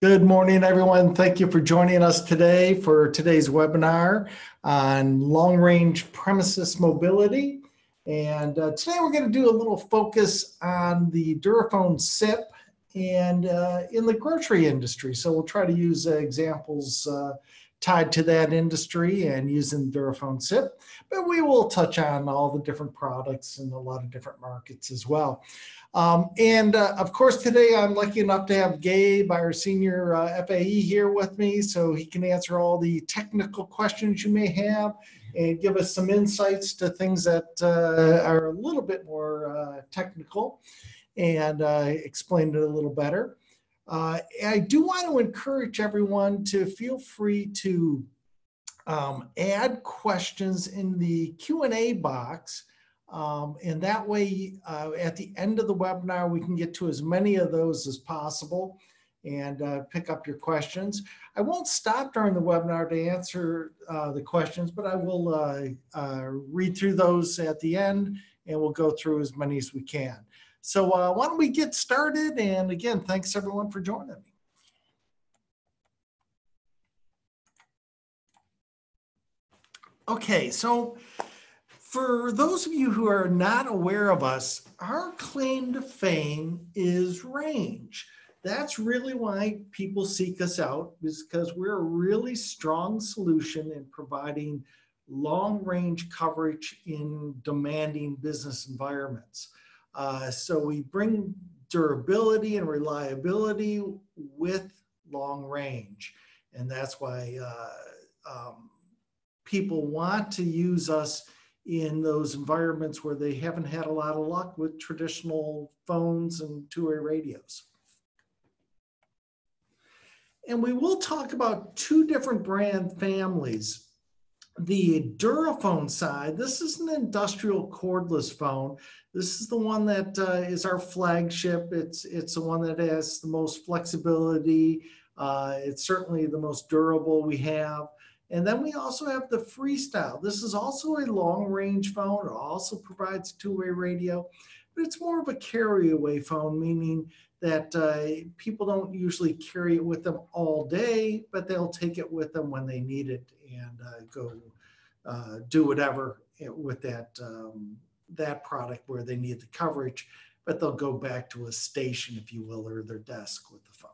Good morning, everyone. Thank you for joining us today for today's webinar on long-range premises mobility. And today we're going to do a little focus on the DuraFon SIP and in the grocery industry. So we'll try to use examples tied to that industry and using DuraFon SIP, but we will touch on all the different products in a lot of different markets as well. Of course, today I'm lucky enough to have Gabe, our senior FAE, here with me, so he can answer all the technical questions you may have and give us some insights to things that are a little bit more technical and explain it a little better. I do want to encourage everyone to feel free to add questions in the Q&A box. And that way, at the end of the webinar, we can get to as many of those as possible and pick up your questions. I won't stop during the webinar to answer the questions, but I will read through those at the end, and we'll go through as many as we can. So why don't we get started? And again, thanks everyone for joining me. Okay, so for those of you who are not aware of us, our claim to fame is range. That's really why people seek us out, is because we're a really strong solution in providing long-range coverage in demanding business environments. So we bring durability and reliability with long range. And that's why people want to use us in those environments where they haven't had a lot of luck with traditional phones and two-way radios. And we will talk about two different brand families. The DuraFon side, this is an industrial cordless phone. This is the one that is our flagship. It's the one that has the most flexibility. It's certainly the most durable we have. And then we also have the Freestyle. This is also a long-range phone. It also provides two-way radio, but it's more of a carry-away phone, meaning that people don't usually carry it with them all day, but they'll take it with them when they need it and go do whatever with that product where they need the coverage, but they'll go back to a station, if you will, or their desk with the phone.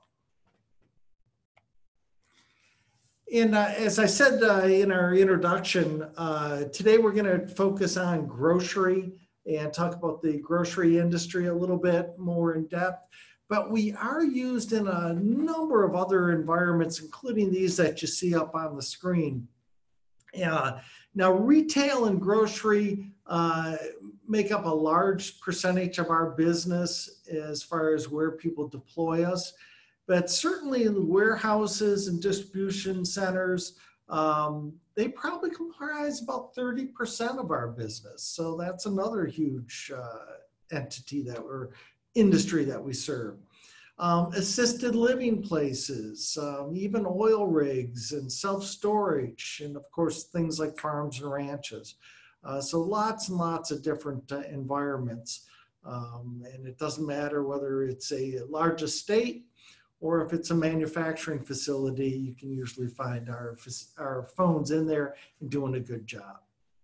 And as I said in our introduction, today we're going to focus on grocery and talk about the grocery industry a little bit more in depth. But we are used in a number of other environments, including these that you see up on the screen. Now, retail and grocery make up a large percentage of our business as far as where people deploy us. But certainly in the warehouses and distribution centers, they probably comprise about 30% of our business. So that's another huge entity industry that we serve. Assisted living places, even oil rigs and self-storage, and of course things like farms and ranches. So lots and lots of different environments. And it doesn't matter whether it's a large estate or if it's a manufacturing facility, you can usually find our phones in there and doing a good job.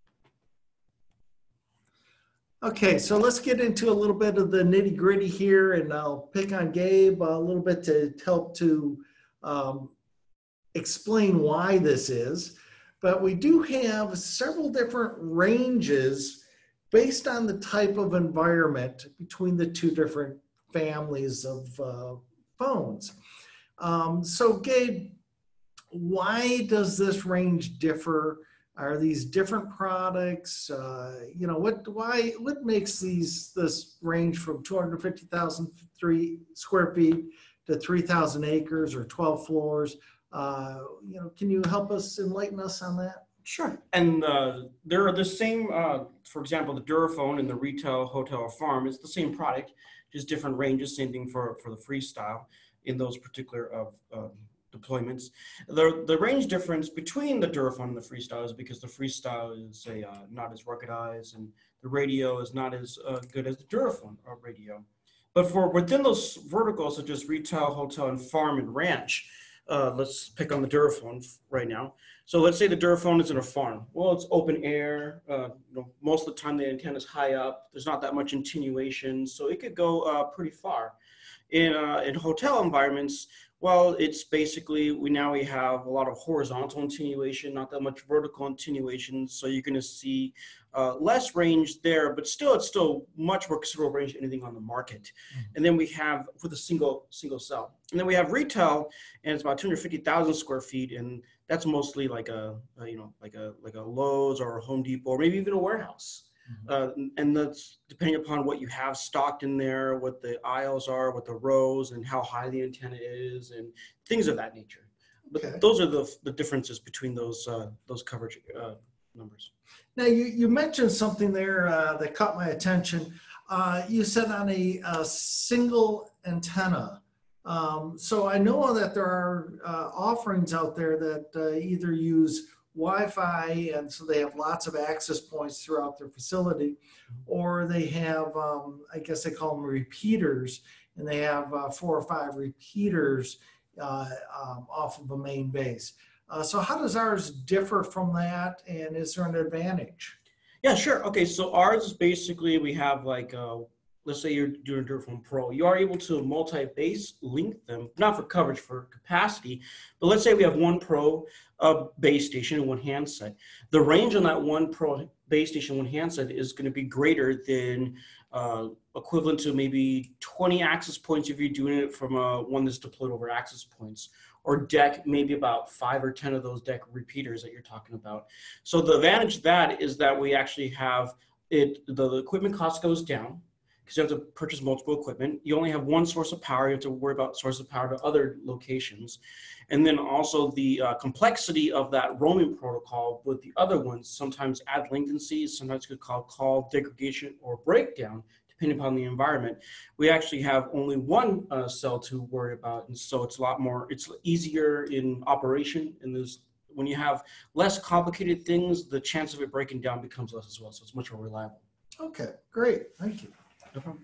Okay, so let's get into a little bit of the nitty gritty here, and I'll pick on Gabe a little bit to help to explain why this is. But we do have several different ranges based on the type of environment between the two different families of phones. So Gabe, why does this range differ? Are these different products? You know, what makes this range from 250,000 square feet to 3,000 acres or 12 floors? You know, can you help us, enlighten us on that? Sure. And there are the same, for example, the DuraFon and the retail, hotel, or farm is the same product, just different ranges. Same thing for the Freestyle in those particular deployments. The range difference between the DuraFon and the Freestyle is because the Freestyle is not as ruggedized, and the radio is not as good as the DuraFon radio. But for within those verticals, such as retail, hotel, and farm and ranch, let's pick on the DuraFon right now. So let's say the DuraFon is in a farm. Well, it's open air. Most of the time the antenna is high up. There's not that much attenuation, so it could go pretty far. In hotel environments, well, it's basically we have a lot of horizontal attenuation, not that much vertical attenuation. So you're going to see less range there, but still, it's still much more considerable range than anything on the market. And then we have with a single cell. And then we have retail, and it's about 250,000 square feet, and that's mostly like a Lowe's or a Home Depot, or maybe even a warehouse. And that's depending upon what you have stocked in there, what the aisles are, what the rows, and how high the antenna is, and things of that nature. But those are the differences between those coverage numbers. Now, you mentioned something there that caught my attention. You said on a single antenna. So I know that there are offerings out there that either use Wi-Fi, and so they have lots of access points throughout their facility, or they have, I guess they call them repeaters, and they have 4 or 5 repeaters off of a main base. So how does ours differ from that, and is there an advantage? Yeah, sure. Okay, so ours is basically we have like let's say you're doing DuraFon Pro, you are able to multi-base link them, not for coverage, for capacity, but let's say we have one Pro base station and one handset. The range on that one Pro base station, one handset is going to be greater than equivalent to maybe 20 access points if you're doing it from one that's deployed over access points, or DEC, maybe about 5 or 10 of those DEC repeaters that you're talking about. So the advantage of that is that we actually have the equipment cost goes down, because you have to purchase multiple equipment. You only have one source of power. You have to worry about source of power to other locations. And then also the complexity of that roaming protocol with the other ones sometimes add latencies, sometimes could cause call degradation or breakdown, depending upon the environment. We actually have only one cell to worry about. And so it's a lot more, it's easier in operation. And when you have less complicated things, the chance of it breaking down becomes less as well. So it's much more reliable. Okay, great. Thank you. No problem.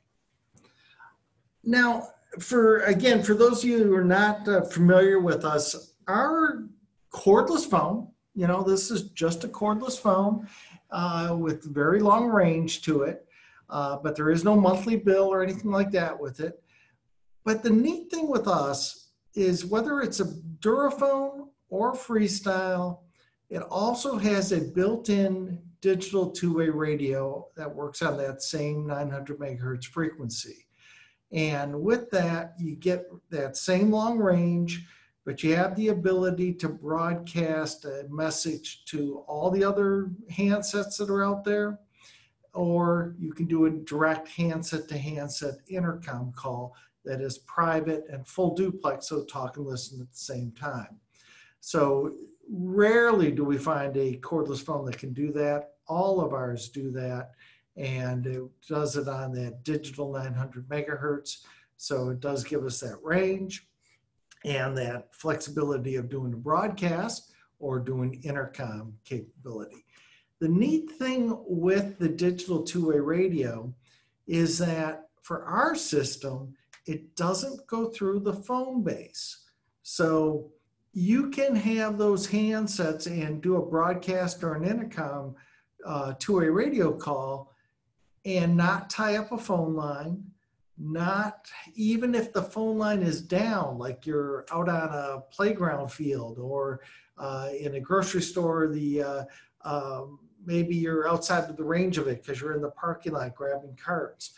Now, for those of you who are not familiar with us, our cordless phone, this is just a cordless phone with very long range to it, but there is no monthly bill or anything like that with it. But the neat thing with us is whether it's a DuraFon or Freestyle, it also has a built-in digital two-way radio that works on that same 900 megahertz frequency. And with that, you get that same long range, but you have the ability to broadcast a message to all the other handsets that are out there, or you can do a direct handset to handset intercom call that is private and full duplex, so talk and listen at the same time. So rarely do we find a cordless phone that can do that. All of ours do that, and it does it on that digital 900 megahertz. So it does give us that range and that flexibility of doing a broadcast or doing intercom capability. The neat thing with the digital two-way radio is that for our system, it doesn't go through the phone base. So you can have those handsets and do a broadcast or an intercom two-way radio call and not tie up a phone line, not even if the phone line is down, like you're out on a playground field or in a grocery store, maybe you're outside of the range of it because you're in the parking lot grabbing carts.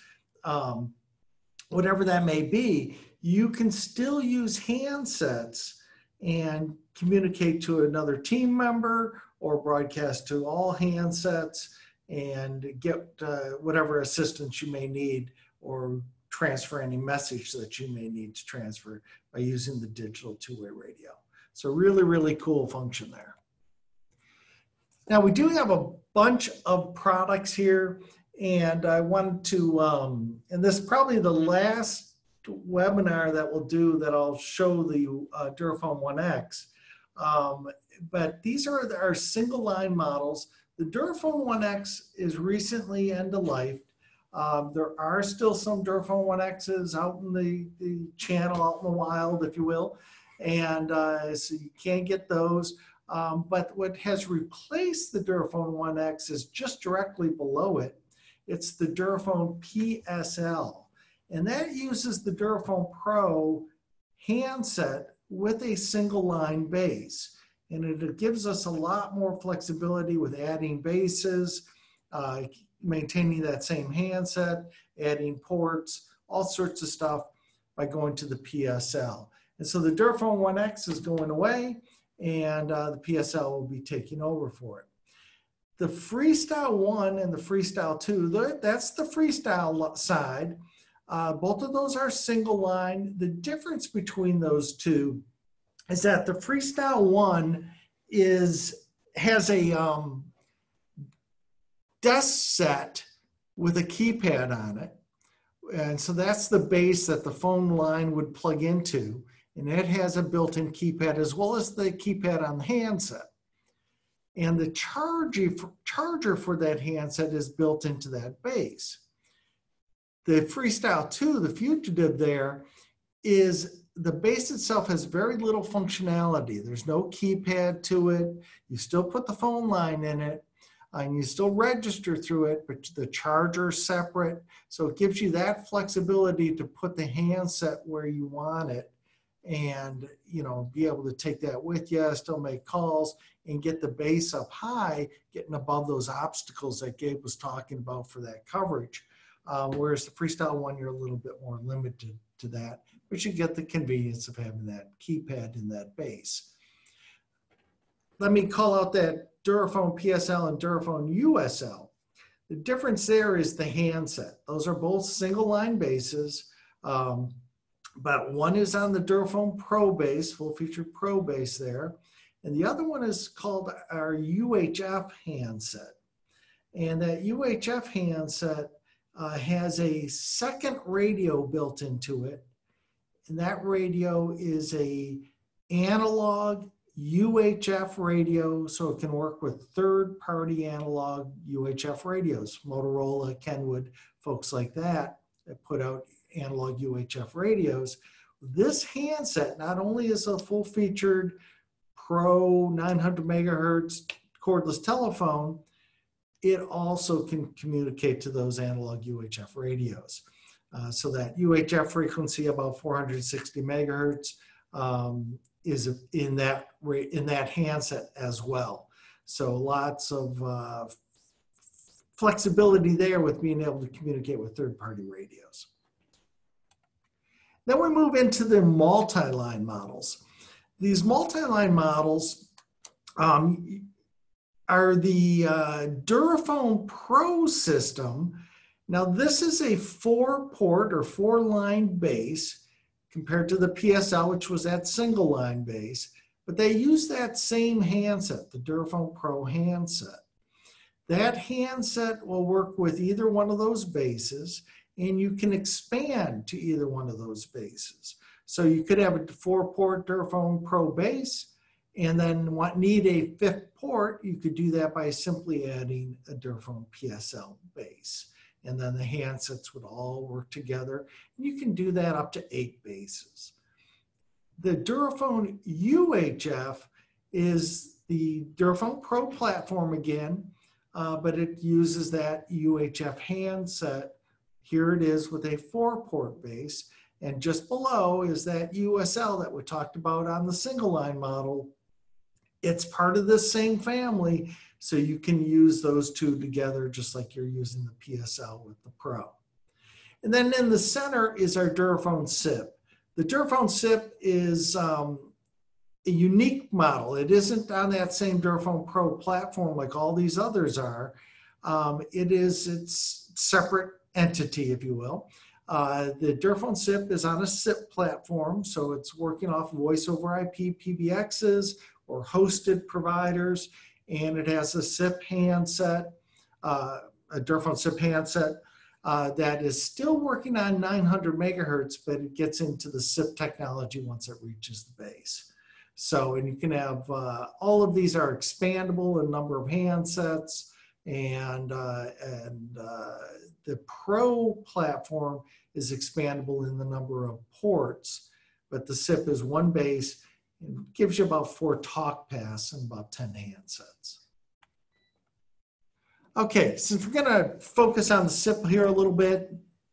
Whatever that may be, you can still use handsets and communicate to another team member or broadcast to all handsets and get whatever assistance you may need or transfer any message that you may need to transfer by using the digital two-way radio. So really, really cool function there. Now we do have a bunch of products here, and I wanted to, and this is probably the last webinar that we'll do that I'll show the DuraFon 1X. But these are our single line models. The DuraFon 1X is recently end of life. There are still some DuraFon 1Xs out in the channel, out in the wild, if you will. And so you can get those. But what has replaced the DuraFon 1X is just directly below it. It's the DuraFon PSL. And that uses the DuraFon Pro handset with a single line base. And it gives us a lot more flexibility with adding bases, maintaining that same handset, adding ports, all sorts of stuff by going to the PSL. And so the DuraFon 1X is going away, and the PSL will be taking over for it. The Freestyle 1 and the Freestyle 2, that's the Freestyle side. Both of those are single line. The difference between those two is that the Freestyle 1 has a desk set with a keypad on it. And so that's the base that the phone line would plug into. And it has a built-in keypad as well as the keypad on the handset. And the charger for that handset is built into that base. The Freestyle 2, the Fugitive there, is the base itself has very little functionality. There's no keypad to it. You still put the phone line in it, and you still register through it, but the charger is separate. So it gives you that flexibility to put the handset where you want it and, you know, be able to take that with you, still make calls, and get the base up high, getting above those obstacles that Gabe was talking about for that coverage. Whereas the Freestyle 1, you're a little bit more limited to that, but you get the convenience of having that keypad in that base. Let me call out that DuraFon PSL and DuraFon USL. The difference there is the handset. Those are both single line bases, but one is on the DuraFon Pro base, full feature Pro base there, and the other one is called our UHF handset. And that UHF handset has a second radio built into it, and that radio is a analog UHF radio, so it can work with third-party analog UHF radios. Motorola, Kenwood, folks like that put out analog UHF radios. This handset not only is a full-featured Pro 900 megahertz cordless telephone, it also can communicate to those analog UHF radios. So that UHF frequency, about 460 megahertz, is in that handset as well. So lots of flexibility there with being able to communicate with third-party radios. Then we move into the multi-line models. These multi-line models are the DuraFon Pro system. Now this is a 4-port or 4-line base compared to the PSL, which was that single line base, but they use that same handset, the DuraFon Pro handset. That handset will work with either one of those bases, and you can expand to either one of those bases. So you could have a 4-port DuraFon Pro base, and then need a 5th port, you could do that by simply adding a DuraFon PSL base. And then the handsets would all work together. And you can do that up to 8 bases. The DuraFon UHF is the DuraFon Pro platform again, but it uses that UHF handset. Here it is with a 4-port base. And just below is that USL that we talked about on the single line model. It's part of the same family, so you can use those two together just like you're using the PSL with the Pro. And then in the center is our DuraFon SIP. The DuraFon SIP is a unique model. It isn't on that same DuraFon Pro platform like all these others are. It's separate entity, if you will. The DuraFon SIP is on a SIP platform, so it's working off voice over IP PBXs or hosted providers, and it has a SIP handset, a DuraFon SIP handset that is still working on 900 megahertz, but it gets into the SIP technology once it reaches the base. So, and you can have, all of these are expandable in number of handsets, The Pro platform is expandable in the number of ports, but the SIP is one base and gives you about 4 talk paths and about 10 handsets. Okay, since we're gonna focus on the SIP here a little bit,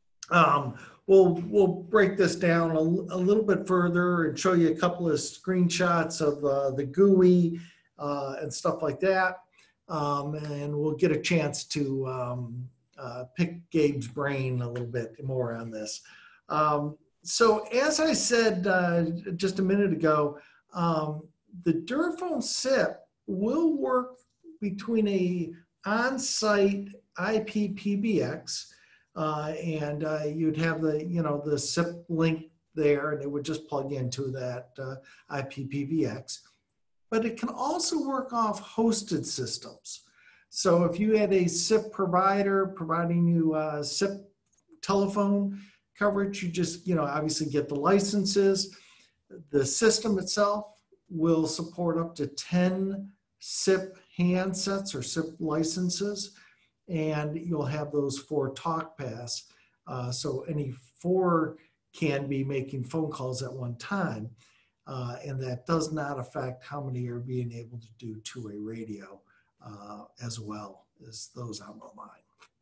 we'll break this down a little bit further and show you a couple of screenshots of the GUI and stuff like that. And we'll get a chance to pick Gabe's brain a little bit more on this. So as I said just a minute ago, the DuraFon SIP will work between a on-site IP PBX and you'd have the SIP link there, and it would just plug into that IP PBX. But it can also work off hosted systems. So if you had a SIP provider providing you SIP telephone coverage, you just obviously get the licenses. The system itself will support up to 10 SIP handsets or SIP licenses, and you'll have those 4 talk paths. So any 4 can be making phone calls at one time. And that does not affect how many are being able to do two-way radio as well as those on the line.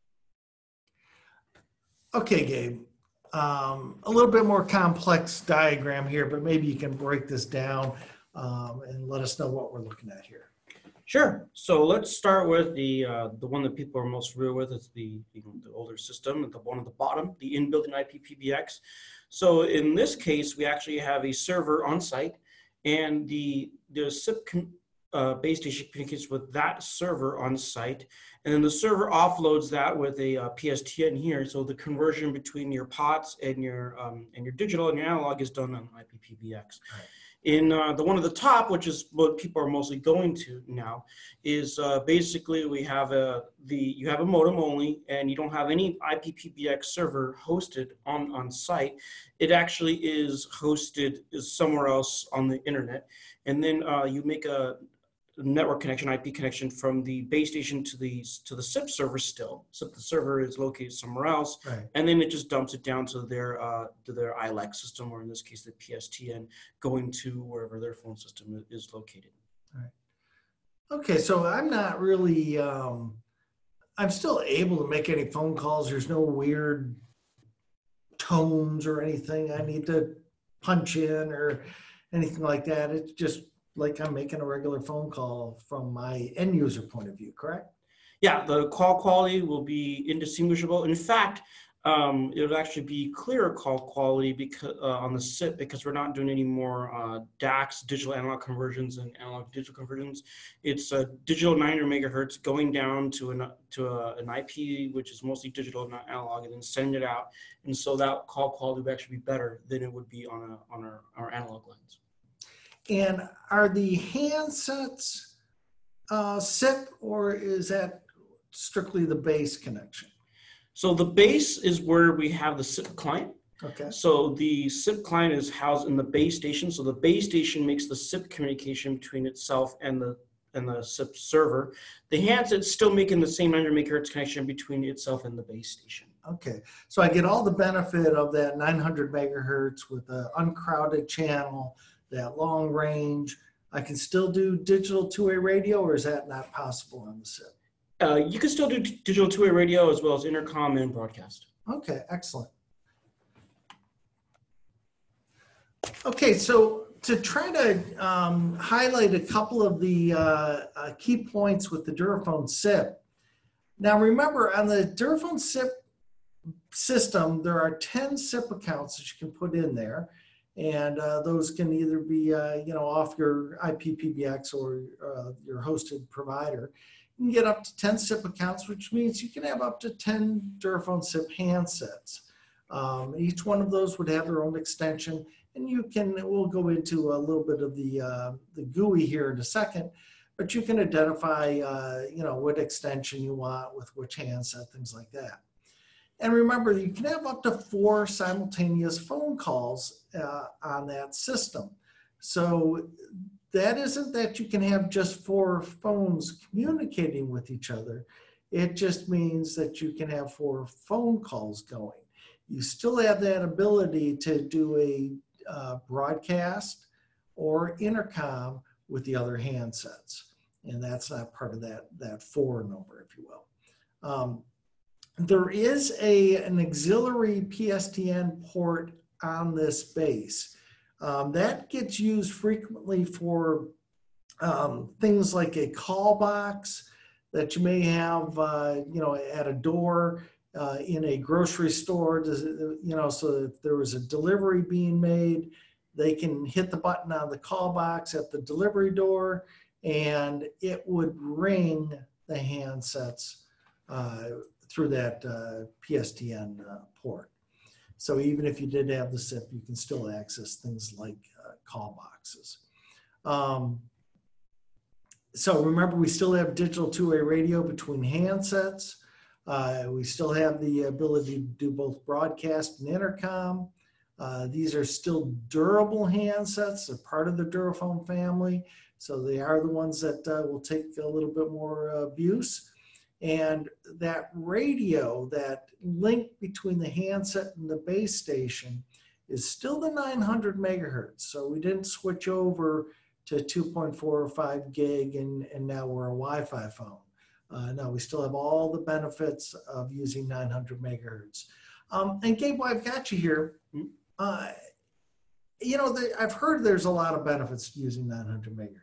Okay, Gabe, a little bit more complex diagram here, but maybe you can break this down and let us know what we're looking at here. Sure. So let's start with the one that people are most familiar with. It's the older system, the one at the bottom, the in-building IP PBX. So in this case, we actually have a server on site, and the SIP base station communicates with that server on site, and then the server offloads that with a PSTN here. So the conversion between your POTS and your digital and your analog is done on IP PBX. Right. In the one at the top, which is what people are mostly going to now, is basically we have you have a modem only, and you don't have any IP PBX server hosted on site. It actually is hosted somewhere else on the internet, and then you make a network connection, IP connection from the base station to the SIP server still. So the server is located somewhere else, right, and then it just dumps it down to their ILEC system, or in this case the PSTN, going to wherever their phone system is located. All right. Okay, so I'm not really, I'm still able to make any phone calls. There's no weird tones or anything I need to punch in or anything like that. It's just like I'm making a regular phone call from my end user point of view, correct? Yeah, the call quality will be indistinguishable. In fact, it'll actually be clearer call quality because on the SIP, because we're not doing any more DACs, digital analog conversions, and analog digital conversions. It's a digital 900 megahertz going down to an IP, which is mostly digital, not analog, and then sending it out. And so that call quality would actually be better than it would be on our analog lines. And are the handsets SIP, or is that strictly the base connection? So the base is where we have the SIP client. Okay. So the SIP client is housed in the base station. So the base station makes the SIP communication between itself and the SIP server. The handset's still making the same 900 megahertz connection between itself and the base station. Okay, so I get all the benefit of that 900 megahertz with the uncrowded channel, that long range. I can still do digital two-way radio, or is that not possible on the SIP? You can still do digital two-way radio as well as intercom and broadcast. Okay, excellent. Okay, so to try to highlight a couple of the key points with the DuraFon SIP. Now remember, on the DuraFon SIP system, there are 10 SIP accounts that you can put in there. And those can either be, off your IP PBX or your hosted provider. You can get up to 10 SIP accounts, which means you can have up to 10 DuraFon SIP handsets. Each one of those would have their own extension, and we'll go into a little bit of the GUI here in a second, but you can identify, what extension you want with which handset, things like that. And remember, you can have up to 4 simultaneous phone calls on that system. So that isn't that you can have just 4 phones communicating with each other. It just means that you can have 4 phone calls going. You still have that ability to do a broadcast or intercom with the other handsets. And that's not part of that 4 number, if you will. There is an auxiliary PSTN port on this base. That gets used frequently for things like a call box that you may have, at a door in a grocery store. So if there was a delivery being made, they can hit the button on the call box at the delivery door, and it would ring the handsets through that PSTN port. So even if you did have the SIP, you can still access things like call boxes. So remember, we still have digital two-way radio between handsets. We still have the ability to do both broadcast and intercom. These are still durable handsets. They're part of the DuraFon family. So they are the ones that will take a little bit more abuse. And that radio, that link between the handset and the base station, is still the 900 megahertz. So we didn't switch over to 2.4 or 5 gig and now we're a Wi-Fi phone. No, we still have all the benefits of using 900 megahertz. And Gabe, while I've got you here, I've heard there's a lot of benefits to using 900 megahertz.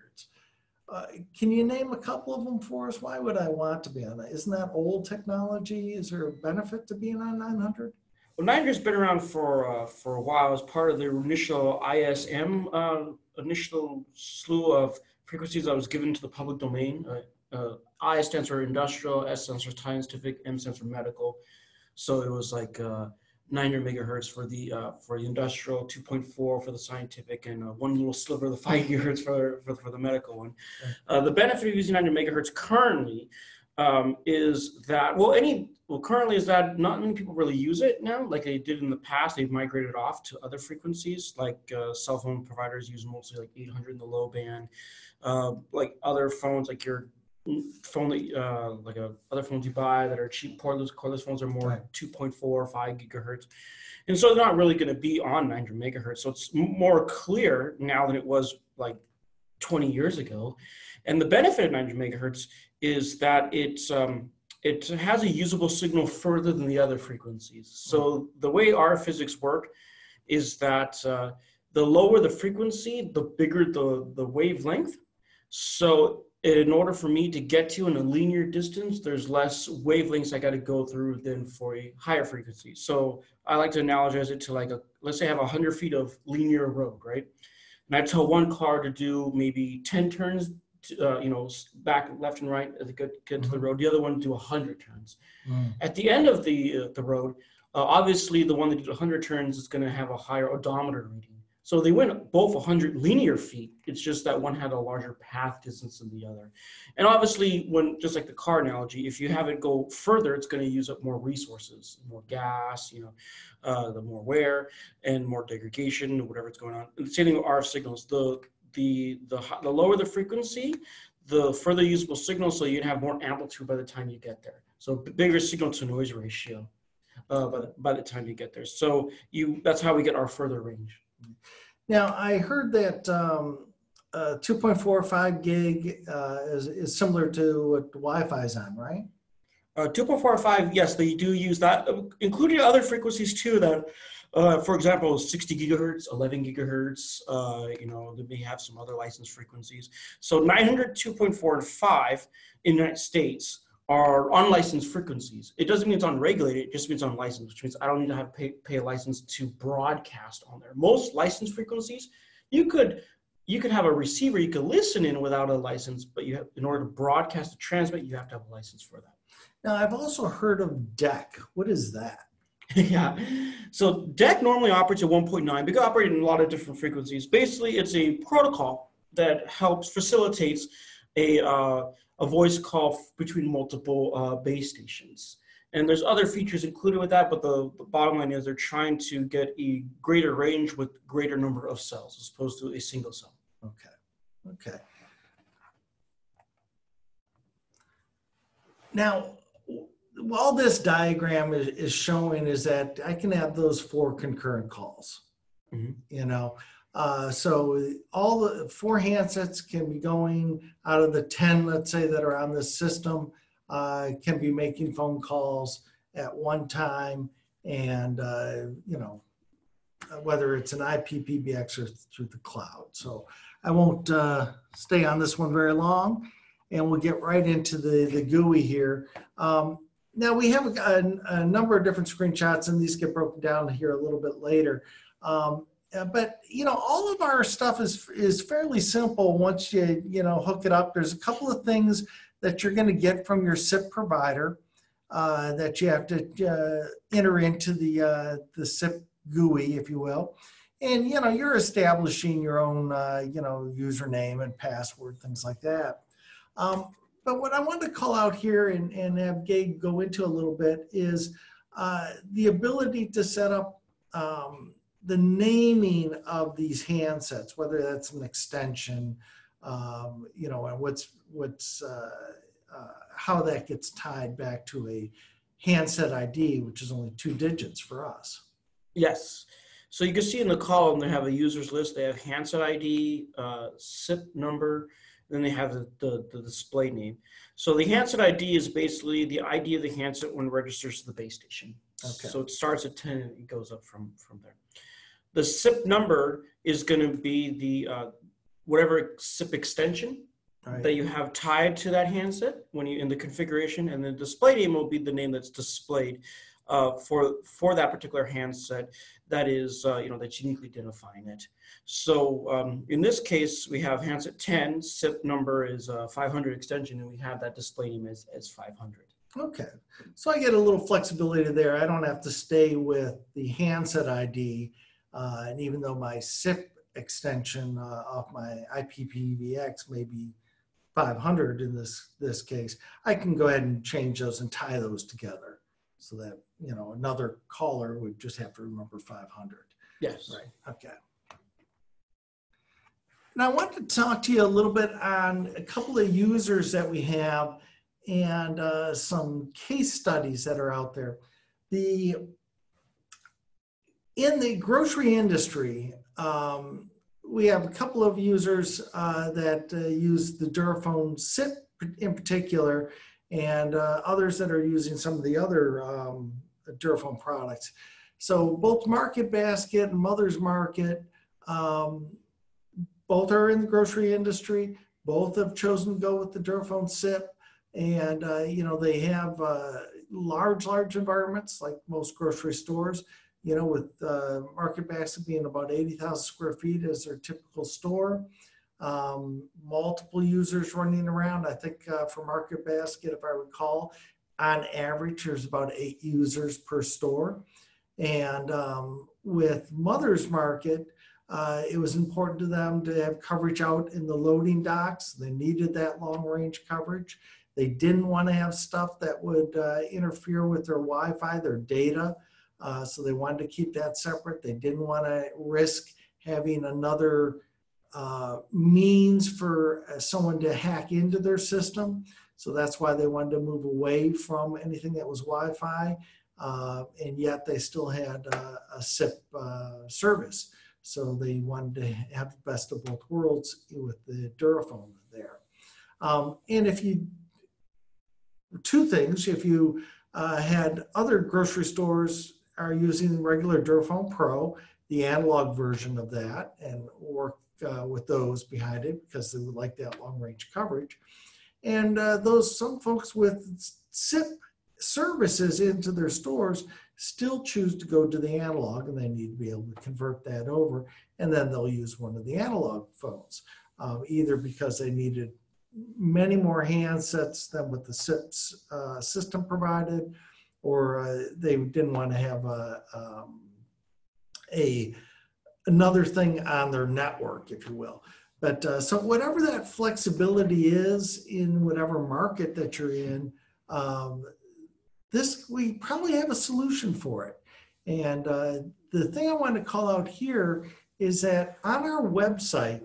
Can you name a couple of them for us? Why would I want to be on that? Isn't that old technology? Is there a benefit to being on 900? Well, 900's been around for a while as part of the initial ISM, initial slew of frequencies that was given to the public domain. I stands for industrial, S stands for scientific, M stands for medical. So it was like 900 megahertz for the industrial, 2.4 for the scientific, and one little sliver of the 5 gigahertz for the medical one. The benefit of using 900 megahertz currently is that currently is that not many people really use it now like they did in the past. They've migrated off to other frequencies, like cell phone providers use mostly like 800 in the low band, like other phones, like your phone that other phones you buy that are cheap cordless phones are more 2.4 or 5 gigahertz, and so they're not really going to be on 900 megahertz. So it's more clear now than it was like 20 years ago. And the benefit of 900 megahertz is that it has a usable signal further than the other frequencies. So the way our physics work is that the lower the frequency, the bigger the wavelength. So in order for me to get to in a linear distance, there's less wavelengths I got to go through than for a higher frequency. So I like to analogize it to like let's say I have 100 feet of linear road, right? And I tell one car to do maybe 10 turns, back, left and right as it get to the road. The other one to do 100 turns. At the end of the road, obviously the one that did 100 turns is going to have a higher odometer reading. So they went both 100 linear feet. It's just that one had a larger path distance than the other. And obviously, just like the car analogy, if you have it go further, it's going to use up more resources, more gas, the more wear and more degradation, whatever it's going on. And the same thing with RF signals. The lower the frequency, the further usable signal, so you'd have more amplitude by the time you get there. So bigger signal to noise ratio by the time you get there. So that's how we get our further range. Now, I heard that 2.4 5 gig is similar to what Wi-Fi is on, right? 2.45, yes, they do use that, including other frequencies too that, for example, 60 gigahertz, 11 gigahertz, they may have some other licensed frequencies. So 900, 2.4, and 5 in the United States are unlicensed frequencies. It doesn't mean it's unregulated, it just means unlicensed, which means I don't need to have pay a license to broadcast on there. Most licensed frequencies, you could have a receiver you could listen in without a license, but in order to broadcast or transmit, you have to have a license for that. Now, I've also heard of DEC. What is that? Yeah, so DEC normally operates at 1.9, but it can operate in a lot of different frequencies. Basically, it's a protocol that facilitates a voice call between multiple base stations. And there's other features included with that, but the bottom line is they're trying to get a greater range with greater number of cells as opposed to a single cell. Okay. Now, all this diagram is showing is that I can have those 4 concurrent calls, you know. So all the 4 handsets can be going out of the 10, let's say, that are on this system, can be making phone calls at one time, and, you know, whether it's an IPPBX or through the cloud. So I won't stay on this one very long, and we'll get right into the GUI here. Now we have a number of different screenshots, and these get broken down here a little bit later. But you know, all of our stuff is fairly simple once you know hook it up. There's a couple of things that you're going to get from your SIP provider that you have to enter into the SIP GUI, if you will. And you know, you're establishing your own you know, username and password, things like that. But what I wanted to call out here and have Gabe go into a little bit is the ability to set up the naming of these handsets, whether that's an extension, you know, and how that gets tied back to a handset ID, which is only 2 digits for us. Yes. So you can see in the column, they have a users list. They have handset ID, SIP number, then they have the display name. So the handset ID is basically the ID of the handset when it registers to the base station. Okay. So it starts at 10 and it goes up from there. The SIP number is going to be the whatever SIP extension that you have tied to that handset when you in the configuration, and the display name will be the name that's displayed for that particular handset that is you know, that's uniquely identifying it. So in this case, we have handset 10, SIP number is 500 extension, and we have that display name as 500. Okay, so I get a little flexibility there. I don't have to stay with the handset ID, and even though my SIP extension off my IPPBX may be 500 in this case, I can go ahead and change those and tie those together so that, you know, another caller would just have to remember 500. Yes. Right. Okay. Now I want to talk to you a little bit on a couple of users that we have and some case studies that are out there. In the grocery industry, we have a couple of users that use the DuraFon SIP in particular, and others that are using some of the other DuraFon products. So both Market Basket and Mother's Market, both are in the grocery industry. Both have chosen to go with the DuraFon SIP, and you know, they have large environments like most grocery stores. You know, with Market Basket being about 80,000 square feet as their typical store. Multiple users running around. I think for Market Basket, if I recall, on average, there's about 8 users per store. And with Mother's Market, it was important to them to have coverage out in the loading docks. They needed that long-range coverage. They didn't want to have stuff that would interfere with their Wi-Fi, their data. So they wanted to keep that separate. They didn't want to risk having another means for someone to hack into their system. So that's why they wanted to move away from anything that was Wi-Fi. And yet they still had a SIP service. So they wanted to have the best of both worlds with the DuraFon there. And if you, 2 things, if you had other grocery stores are using regular DuraFon Pro, the analog version of that, and work with those behind it because they would like that long-range coverage. And some folks with SIP services into their stores still choose to go to the analog, and they need to be able to convert that over, and then they'll use one of the analog phones, either because they needed many more handsets than what the SIP system provided, or they didn't want to have another thing on their network, if you will. But so whatever that flexibility is in whatever market that you're in, we probably have a solution for it. And the thing I want to call out here is that on our website,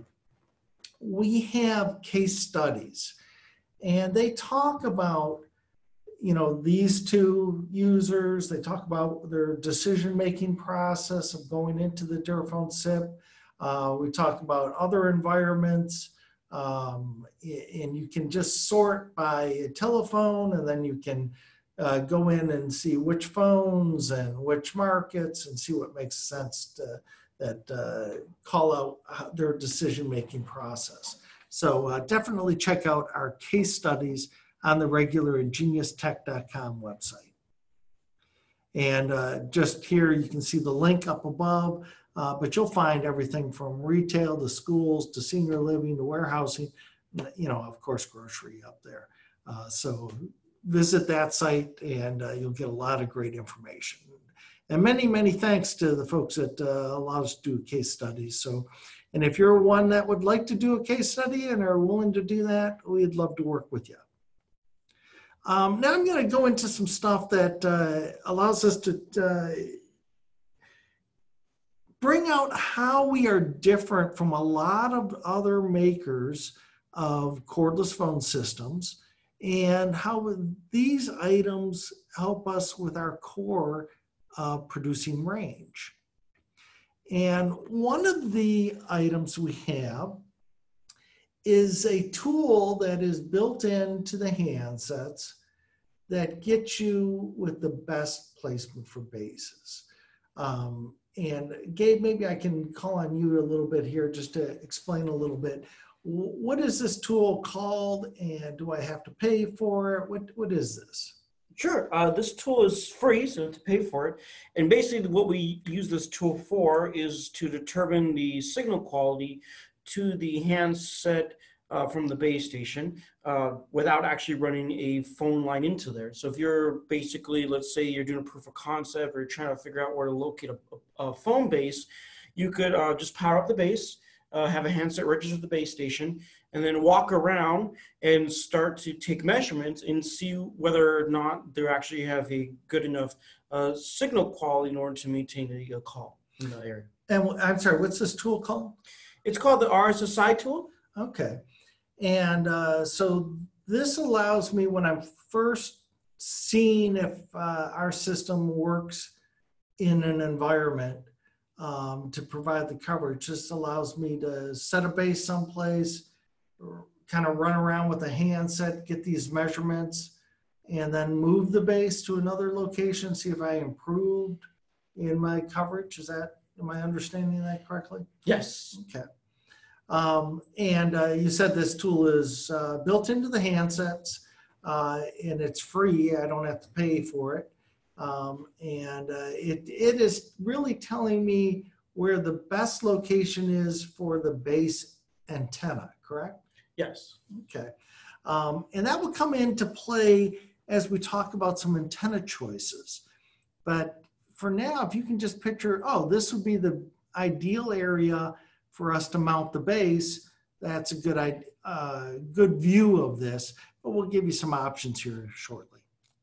we have case studies, and they talk about, these two users, they talk about their decision-making process of going into the DuraFon SIP. We talked about other environments, and you can just sort by a telephone, and then you can go in and see which phones and which markets and see what makes sense to call out their decision-making process. So definitely check out our case studies on the regular EnGeniusTech.com website. And just here you can see the link up above, but you'll find everything from retail to schools to senior living to warehousing, of course, grocery up there. So visit that site and you'll get a lot of great information. And many, many thanks to the folks that allow us to do case studies. So, and if you're one that would like to do a case study and are willing to do that, we'd love to work with you. Now I'm going to go into some stuff that allows us to bring out how we are different from a lot of other makers of cordless phone systems and how these items help us with our core producing range. And one of the items we have is a tool that is built into the handsets that gets you with the best placement for bases. And Gabe, maybe I can call on you a little bit here just to explain a little bit. What is this tool called and do I have to pay for it? What is this? Sure. This tool is free, so to pay for it. And basically what we use this tool for is to determine the signal quality to the handset from the base station without actually running a phone line into there. So if you're basically, let's say you're doing a proof of concept or you're trying to figure out where to locate a phone base, you could just power up the base, have a handset register the base station, and then walk around and start to take measurements and see whether or not they actually have a good enough signal quality in order to maintain a call in the area. And I'm sorry, what's this tool called? It's called the RSSI tool. Okay. And so this allows me, when I'm first seeing if our system works in an environment to provide the coverage, this allows me to set a base someplace, kind of run around with a handset, get these measurements, and then move the base to another location, see if I improved in my coverage. Am I understanding that correctly? Yes. Okay. And you said this tool is built into the handsets and it's free. I don't have to pay for it. And it is really telling me where the best location is for the base antenna, correct? Yes. Okay. And that will come into play as we talk about some antenna choices. But for now, if you can just picture, oh, this would be the ideal area for us to mount the base, that's a good view of this, but we'll give you some options here shortly.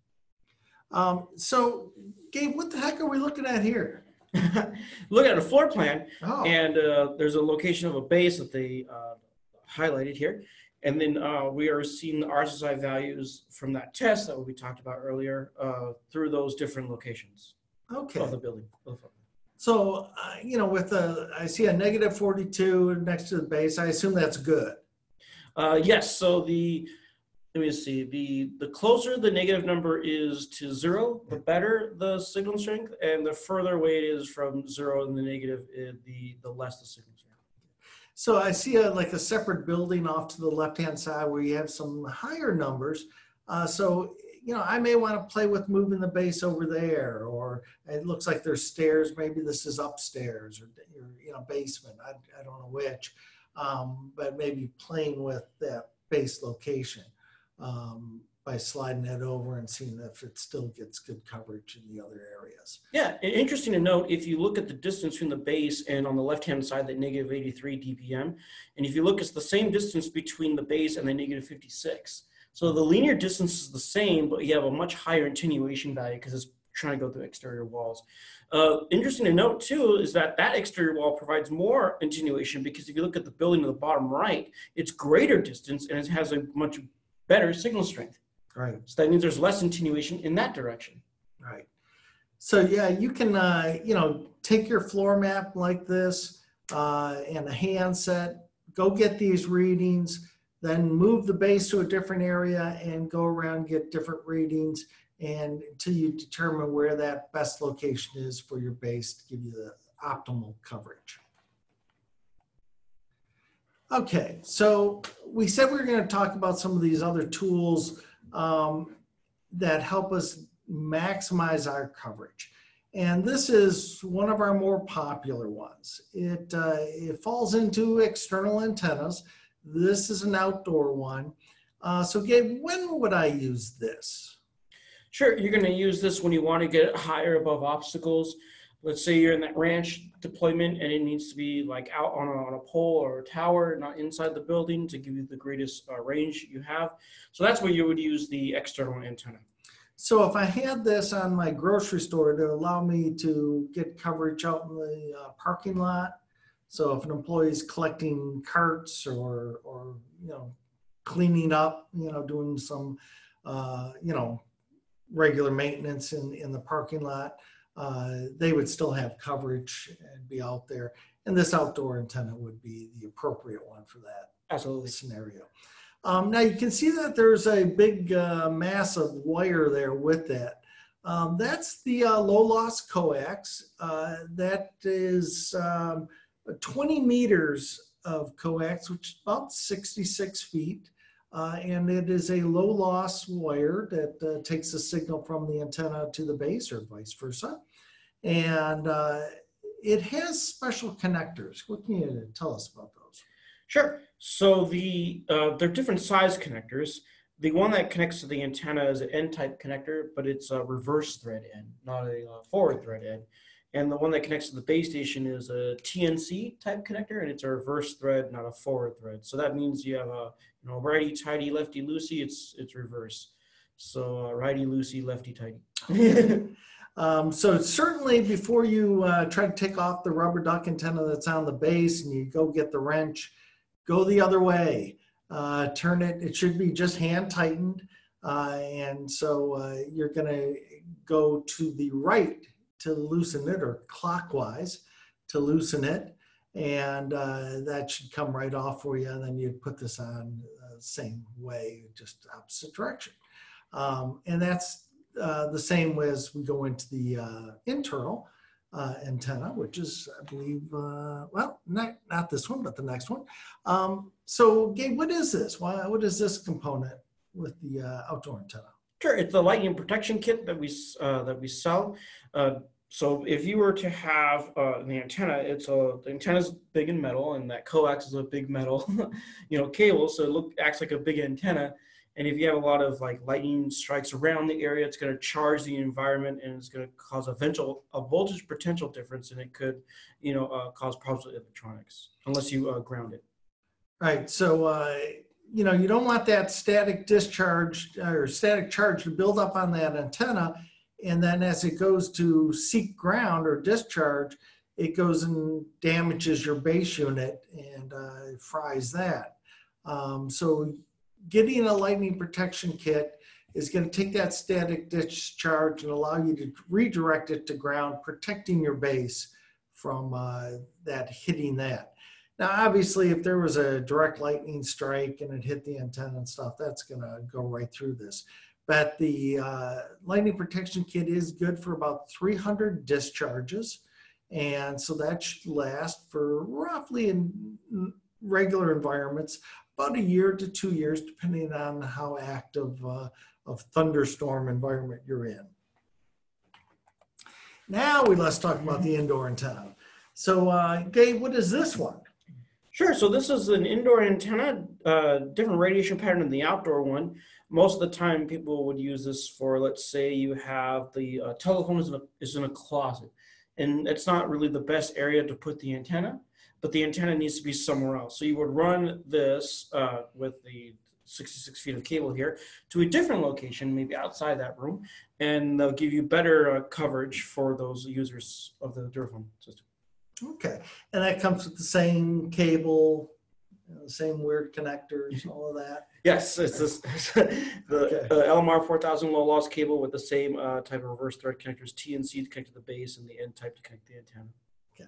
So, Gabe, what the heck are we looking at here? Look at a floor plan, oh. And there's a location of a base that they highlighted here. And then we are seeing the RSSI values from that test that we talked about earlier through those different locations of the building. So, I see a negative 42 next to the base. I assume that's good. Yes. So let me see. The closer the negative number is to 0, the better the signal strength, and the further away it is from 0 and the negative, the less the signal strength. So I see like a separate building off to the left-hand side where you have some higher numbers. So I may want to play with moving the base over there, or it looks like there's stairs. Maybe this is upstairs or basement. I don't know which, but maybe playing with that base location by sliding it over and seeing if it still gets good coverage in the other areas. Yeah, and interesting to note, if you look at the distance between the base and on the left-hand side, that negative 83 dPm, and if you look, it's the same distance between the base and the negative 56. So the linear distance is the same, but you have a much higher attenuation value because it's trying to go through exterior walls. Interesting to note too is that exterior wall provides more attenuation because if you look at the building to the bottom right, it's greater distance and it has a much better signal strength. Right. So that means there's less attenuation in that direction. Right. So yeah, you can, you know, take your floor map like this and a handset, go get these readings, then move the base to a different area and go around, get different readings, and until you determine where that best location is for your base to give you the optimal coverage. Okay, so we said we were going to talk about some of these other tools that help us maximize our coverage. And this is one of our more popular ones. It falls into external antennas. This is an outdoor one. So Gabe, when would I use this? Sure, you're going to use this when you want to get it higher above obstacles. Let's say you're in that ranch deployment and it needs to be like out on a pole or a tower, not inside the building, to give you the greatest range you have. So that's where you would use the external antenna. So if I had this on my grocery store to allow me to get coverage out in the parking lot, so if an employee is collecting carts or you know, cleaning up, you know, doing some you know, regular maintenance in the parking lot, they would still have coverage and be out there. And this outdoor antenna would be the appropriate one for that Absolutely scenario. Now you can see that there's a big mass of wire there with that. That's the low loss coax. That is 20 meters of coax, which is about 66 feet. And it is a low loss wire that takes a signal from the antenna to the base or vice versa. And it has special connectors. What can you tell us about those? Sure. So they're different size connectors. The one that connects to the antenna is an N-type connector, but it's a reverse thread N, not a forward thread N. And the one that connects to the base station is a TNC type connector, and it's a reverse thread, not a forward thread. So that means you have a righty tighty, lefty loosey. It's reverse. So righty loosey, lefty tighty. So certainly before you try to take off the rubber duck antenna that's on the base and you go get the wrench, go the other way. Turn it. It should be just hand tightened, and so you're going to go to the right to loosen it, or clockwise to loosen it, and that should come right off for you. And then you'd put this on the same way, just opposite direction. And that's the same as we go into the internal antenna, which is, I believe, well, not this one, but the next one. So Gabe, what is this? What is this component with the outdoor antenna? Sure, it's the lightning protection kit that we sell. So if you were to have the antenna, the antenna's big in metal, and that coax is a big metal, cable. So acts like a big antenna. And if you have a lot of like lightning strikes around the area, it's going to charge the environment, and it's going to cause a voltage potential difference, and it could, cause problems with electronics unless you ground it. Right. So you don't want that static discharge or static charge to build up on that antenna, and then as it goes to seek ground or discharge, it goes and damages your base unit and fries that. So getting a lightning protection kit is going to take that static discharge and allow you to redirect it to ground, protecting your base from that hitting that. Now, obviously, if there was a direct lightning strike and it hit the antenna and stuff, that's going to go right through this. But the lightning protection kit is good for about 300 discharges. And so that should last for roughly, in regular environments, about a year to 2 years, depending on how active of thunderstorm environment you're in. Now let's talk about the indoor antenna. So Gabe, what is this one? Sure, so this is an indoor antenna, different radiation pattern than the outdoor one. Most of the time people would use this for, let's say you have the telephone is in a closet, and it's not really the best area to put the antenna, but the antenna needs to be somewhere else. So you would run this with the 66 feet of cable here to a different location, maybe outside that room, and they'll give you better coverage for those users of the DuraFon system. Okay, and that comes with the same cable The same weird connectors, all of that. Yes, it's this, the LMR 4000 low loss cable with the same type of reverse thread connectors, T and C to connect to the base and the N type to connect the antenna. Okay.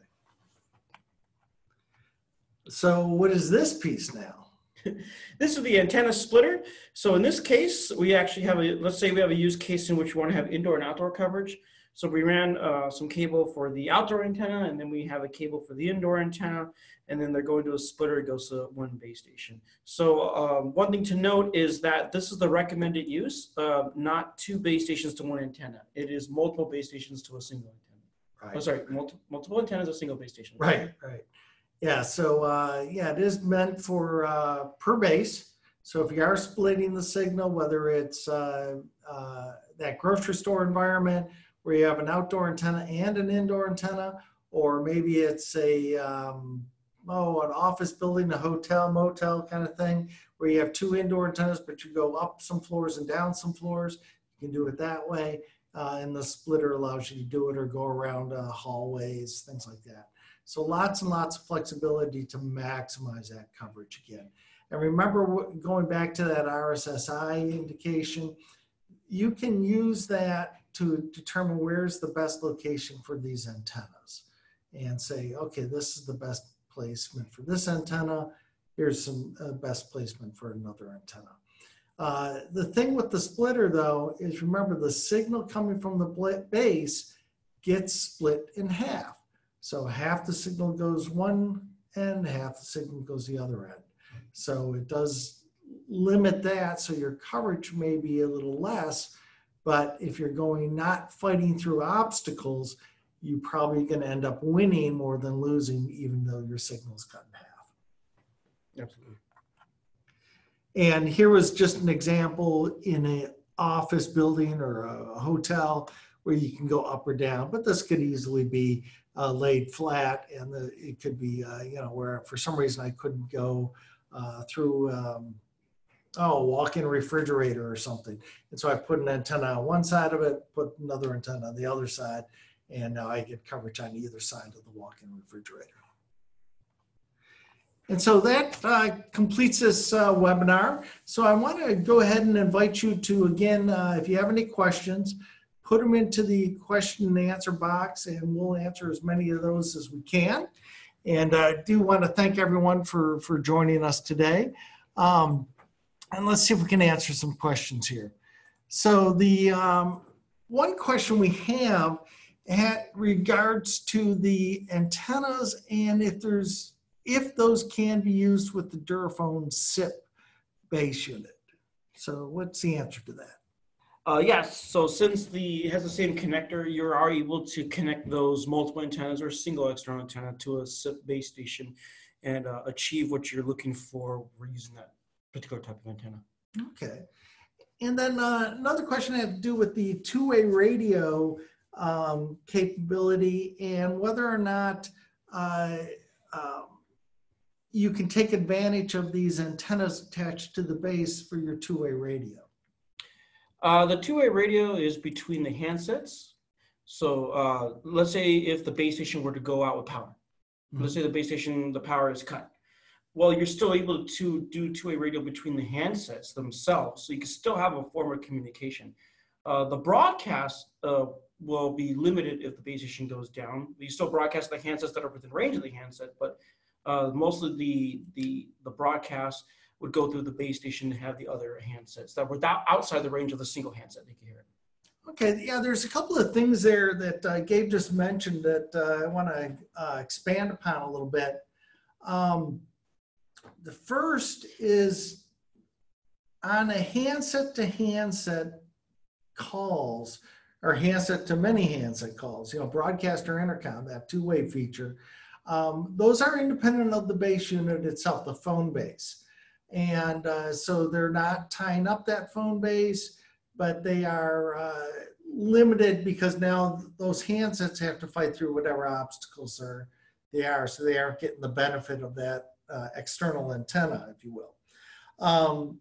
So what is this piece now? This is the antenna splitter. So in this case, we actually have let's say we have a use case in which we want to have indoor and outdoor coverage. So we ran some cable for the outdoor antenna, and then we have a cable for the indoor antenna, and then they're going to a splitter. It goes to one base station. So one thing to note is that this is the recommended use, not 2 base stations to 1 antenna. It is multiple base stations to a single antenna. Right. Oh, sorry, multiple antennas, a single base station. Right, right. Yeah, so yeah, it is meant for per base. So if you are splitting the signal, whether it's that grocery store environment where you have an outdoor antenna and an indoor antenna, or maybe it's a an office building, a hotel, motel kind of thing, where you have 2 indoor antennas, but you go up some floors and down some floors. You can do it that way, and the splitter allows you to do it or go around hallways, things like that. So lots and lots of flexibility to maximize that coverage again. And remember, going back to that RSSI indication, you can use that to determine where's the best location for these antennas and say, okay, this is the best placement for this antenna. Here's some best placement for another antenna. The thing with the splitter, though, is remember the signal coming from the base gets split in half. So half the signal goes one end, half the signal goes the other end. So it does limit that, so your coverage may be a little less, but if you're not fighting through obstacles, you're probably going to end up winning more than losing, even though your signal's cut in half. Absolutely. And here was just an example in an office building or a hotel where you can go up or down, but this could easily be laid flat, and it could be, where for some reason I couldn't go through a walk-in refrigerator or something. And so I put an antenna on one side of it, put another antenna on the other side, and now I get coverage on either side of the walk-in refrigerator. And so that completes this webinar. So I want to go ahead and invite you to, again, if you have any questions, put them into the question and answer box, and we'll answer as many of those as we can. And I do want to thank everyone for joining us today. And let's see if we can answer some questions here. So the one question we have regards to the antennas and if those can be used with the DuraFon SIP base unit. So what's the answer to that? Yes, so since it has the same connector, you are able to connect those multiple antennas or single external antenna to a SIP base station and achieve what you're looking for using that particular type of antenna. Okay. And then another question had to do with the two-way radio capability and whether or not you can take advantage of these antennas attached to the base for your two-way radio. The two-way radio is between the handsets. So let's say if the base station were to go out with power. Mm-hmm. Let's say the base station, the power is cut. Well, you're still able to do two-way radio between the handsets themselves. So you can still have a form of communication. The broadcast will be limited if the base station goes down. You still broadcast the handsets that are within range of the handset, but most of the broadcast would go through the base station to have the other handsets that were outside the range of the single handset they can hear it. Okay, yeah, there's a couple of things there that Gabe just mentioned that I want to expand upon a little bit. The first is on a handset-to-handset calls, or handset to many handset calls, broadcast or intercom, that two-way feature, those are independent of the base unit itself, the phone base. And so they're not tying up that phone base, but they are limited because now those handsets have to fight through whatever obstacles they are, so they aren't getting the benefit of that external antenna, if you will.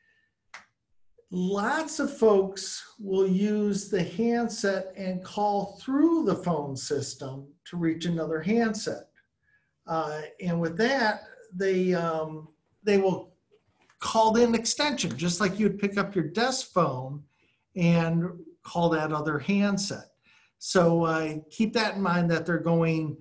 Lots of folks will use the handset and call through the phone system to reach another handset. And with that, they will call in extension, just like you'd pick up your desk phone and call that other handset. So keep that in mind that they're going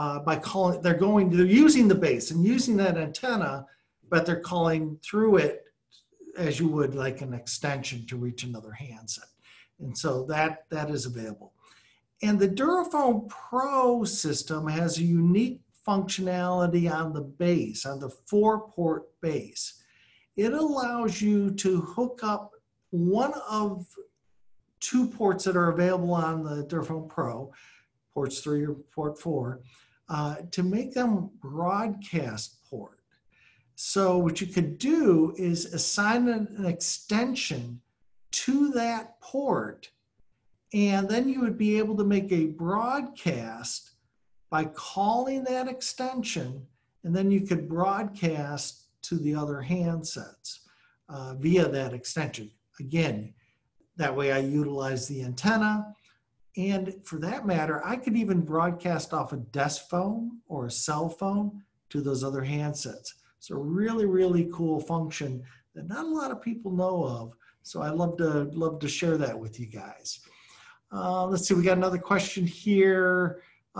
they're using the base and using that antenna, but they're calling through it as you would like an extension to reach another handset. And so that is available. And the DuraFon Pro system has a unique functionality on the base, on the 4-port base. It allows you to hook up one of 2 ports that are available on the DuraFon Pro, ports 3 or port 4, to make them broadcast port. So what you could do is assign an extension to that port, and then you would be able to make a broadcast by calling that extension, and then you could broadcast to the other handsets via that extension. Again, that way I utilize the antenna, and for that matter, I could even broadcast off a desk phone or a cell phone to those other handsets. So really, really cool function that not a lot of people know of. So I love to share that with you guys. Let's see, we got another question here.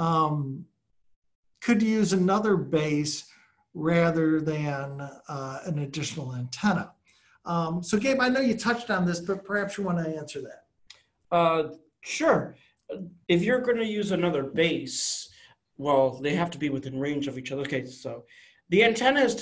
Could you use another base rather than an additional antenna? So Gabe, I know you touched on this, but perhaps you want to answer that. Sure. If you're going to use another base, well, they have to be within range of each other. Okay, so the antenna is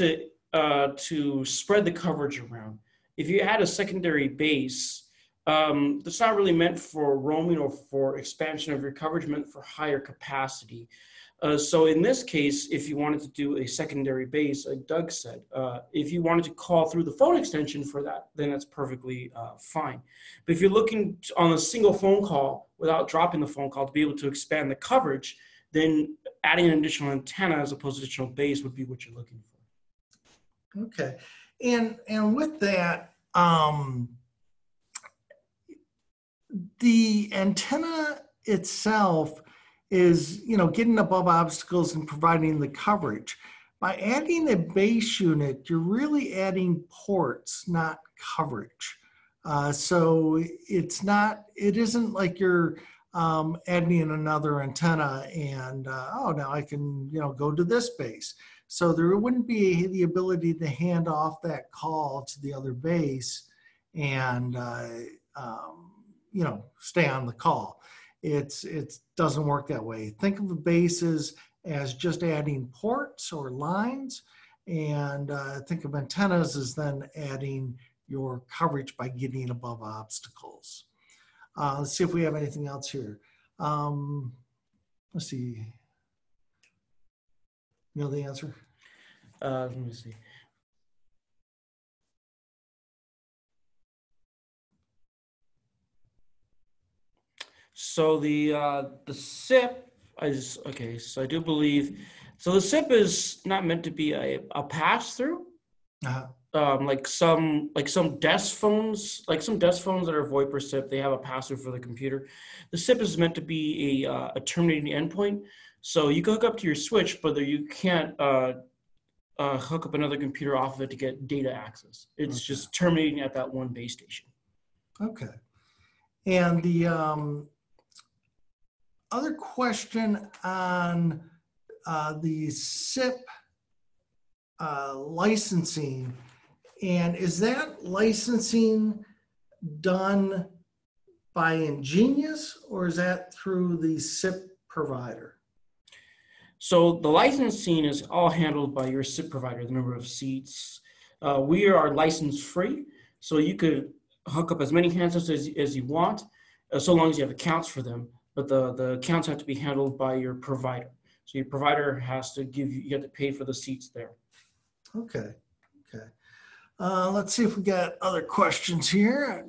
to spread the coverage around. If you add a secondary base, that's not really meant for roaming or for expansion of your coverage, meant for higher capacity. So in this case, if you wanted to do a secondary base, like Doug said, if you wanted to call through the phone extension for that, then that's perfectly fine. But if you're looking on a single phone call without dropping the phone call to be able to expand the coverage, then adding an additional antenna as opposed to additional base would be what you're looking for. Okay, and with that, the antenna itself is, getting above obstacles and providing the coverage. By adding a base unit, you're really adding ports, not coverage. So it isn't like you're adding another antenna and, now I can, go to this base. So there wouldn't be the ability to hand off that call to the other base and, stay on the call. It doesn't work that way. Think of the bases as just adding ports or lines, and think of antennas as then adding your coverage by getting above obstacles. Let's see if we have anything else here. Let's see. You know the answer? Let me see. So the SIP is, okay, so I do believe, so the SIP is not meant to be a pass-through. Like some desk phones, that are VoIP or SIP, they have a pass-through for the computer. The SIP is meant to be a terminating endpoint. So you can hook up to your switch, but you can't hook up another computer off of it to get data access. It's just terminating at that one base station. Okay. And the other question on the SIP licensing, and is that licensing done by EnGenius or is that through the SIP provider? So the licensing is all handled by your SIP provider, the number of seats. We are license free, so you could hook up as many handsets as you want, so long as you have accounts for them. But the accounts have to be handled by your provider. So your provider has to you have to pay for the seats there. Okay. Let's see if we got other questions here.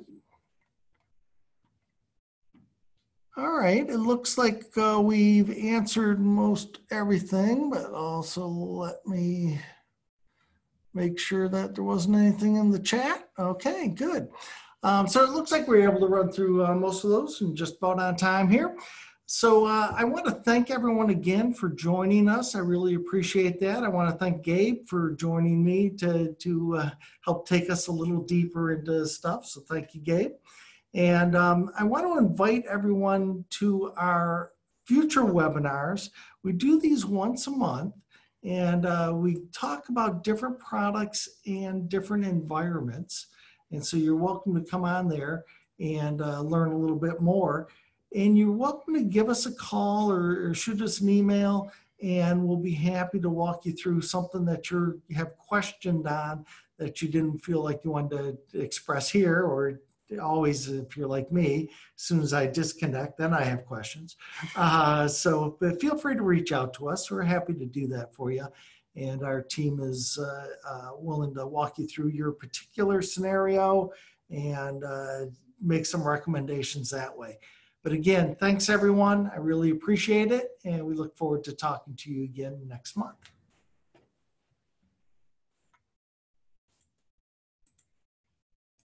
All right, it looks like we've answered most everything, but also let me make sure that there wasn't anything in the chat. Okay, good. So it looks like we were able to run through most of those and just about on time here. So I want to thank everyone again for joining us. I really appreciate that. I want to thank Gabe for joining me to help take us a little deeper into stuff. So thank you, Gabe. And I want to invite everyone to our future webinars. We do these once a month, and we talk about different products and different environments. And so you're welcome to come on there and learn a little bit more. And you're welcome to give us a call or shoot us an email, and we'll be happy to walk you through something that you have questioned on that you didn't feel like you wanted to express here, or always, if you're like me, as soon as I disconnect, then I have questions. But feel free to reach out to us. We're happy to do that for you. And our team is willing to walk you through your particular scenario and make some recommendations that way. But again, thanks everyone. I really appreciate it. And we look forward to talking to you again next month.